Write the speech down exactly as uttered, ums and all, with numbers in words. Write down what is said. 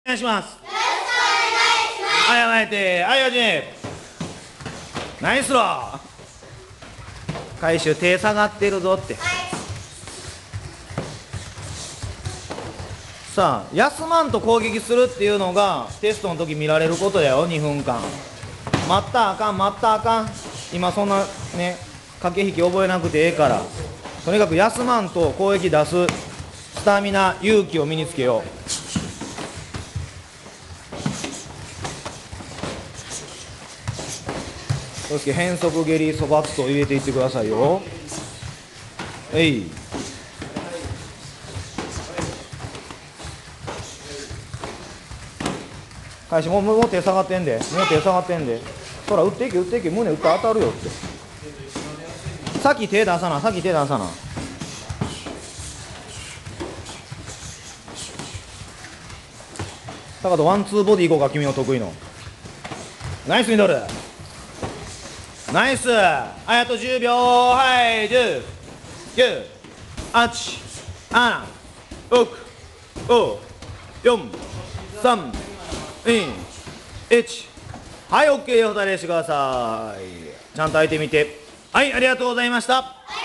お願いします。よろしくお願いします。はい、甘えて、はい、はじめ。ナイスロー。回収、手下がってるぞって。はい、さあ、休まんと攻撃するっていうのがテストの時見られることやよ、にふんかん。待ったらあかん、待ったらあかん。今そんなね、駆け引き覚えなくてええから、とにかく休まんと攻撃出すスタミナ、勇気を身につけよう。そして変則蹴りそばっと入れていってくださいよ。えい。開始。もうもう手下がってんで、もう手下がってんで。そら打っていけ打っていけ、胸打ったら当たるよって。先手出さな、先手出さな。高田ワンツーボディいこうか、君の得意の。ナイスミドル。ナイス。はい、あとじゅうびょう。はい、じゅう、きゅう、はち、なな、ろく、ご、よん、さん、に、いち。はい、オッケー。お答えしてください。ちゃんと開いてみて。はい、ありがとうございました。